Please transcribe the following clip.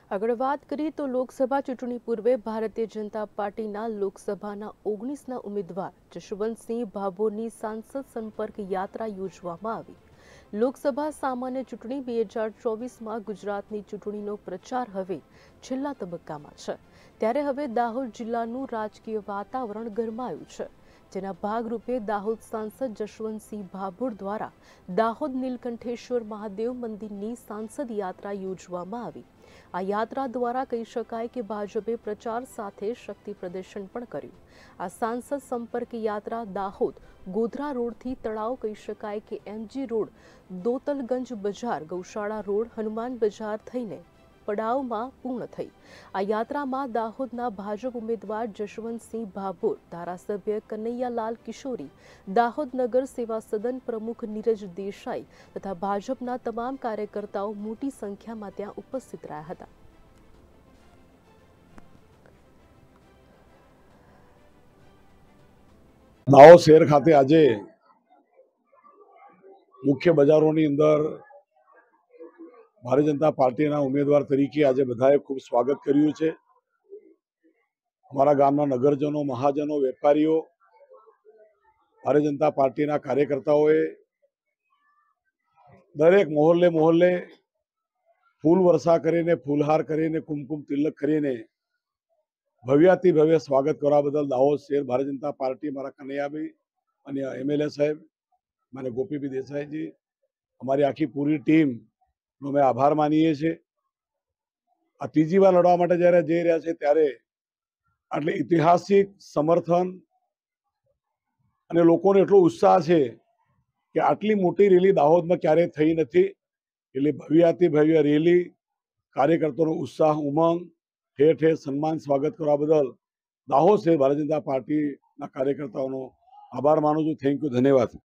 આગળ વાત કરીએ તો લોકસભા ચૂંટણી પૂર્વે ભારતીય જનતા પાર્ટીના લોકસભાના 19ના ઉમેદવાર જશવંતસિંહ ભાભોરની સાંસદ સંપર્ક યાત્રા યોજવામાં આવી। લોકસભા સામાન્ય ચૂંટણી 2024માં ગુજરાતની ચૂંટણીનો પ્રચાર હવે છેલ્લા તબક્કામાં છે, ત્યારે હવે દાહોદ જિલ્લાનું રાજકીય વાતાવરણ ગરમાયું છે, જેના ભાગરૂપે દાહોદ સાંસદ જશવંતસિંહ ભાભોર દ્વારા દાહોદ નીલકંઠેશ્વર મહાદેવ મંદિરની સાંસદ યાત્રા યોજવામાં આવી। આ યાત્રા દ્વારા કહી શકાય કે ભાજપે પ્રચાર સાથે શક્તિ પ્રદર્શન પણ કર્યું। આ સાંસદ સંપર્ક યાત્રા દાહોદ ગોધરા રોડથી તળાવ કહી શકાય કે એમજી રોડ, દોતલગંજ બજાર, ગૌશાળા રોડ, હનુમાન બજાર થઈને પડાવમાં પૂર્ણ થઈ। આ યાત્રામાં દાહોદના ભાજપ ઉમેદવાર જશવંતસિંહ ભાભોર, ધારાસભ્ય કનૈયાલાલ કિશોરી, દાહોદ નગર સેવા સદન પ્રમુખ નીરજ દેસાઈ તથા ભાજપના તમામ કાર્યકર્તાઓ મોટી સંખ્યામાં ત્યાં ઉપસ્થિત રહ્યા હતા। દાહોદ શહેર ખાતે આજે મુખ્ય બજારોની અંદર ભારતીય જનતા પાર્ટીના ઉમેદવાર તરીકે આજે બધાએ ખૂબ સ્વાગત કર્યું છે। અમારા ગામના નગરજનો, મહાજનો, વેપારીઓ, ભારતીય જનતા પાર્ટીના કાર્યકર્તાઓએ દરેક મોહલ્લે ફૂલ વર્ષા કરીને, ફૂલહાર કરીને, કુમકુમ તિલક કરીને ભવ્યાતિ ભવ્ય સ્વાગત કરવા બદલ દાહોદ શહેર ભારતીય જનતા પાર્ટી, મારા કનૈયાભાઈ અને એમએલએ સાહેબ મારે ગોપીભાઈ દેસાઈજી, અમારી આખી પૂરી ટીમનો અમે આભાર માનીએ છીએ। આ ત્રીજી વાર લડવા માટે જ્યારે જઈ રહ્યા છે ત્યારે આટલે ઐતિહાસિક સમર્થન અને લોકોનો એટલો ઉત્સાહ છે કે આટલી મોટી રેલી દાહોદમાં ક્યારેય થઈ નથી। એટલે ભવ્યાતિ ભવ્ય રેલી, કાર્યકર્તાઓનો ઉત્સાહ, ઉમંગ, ઠેર ઠેર સન્માન, સ્વાગત કરવા બદલ દાહોદ શહેર ભારતીય જનતા પાર્ટીના કાર્યકર્તાઓનો આભાર માનું છું। થેન્ક યુ, ધન્યવાદ।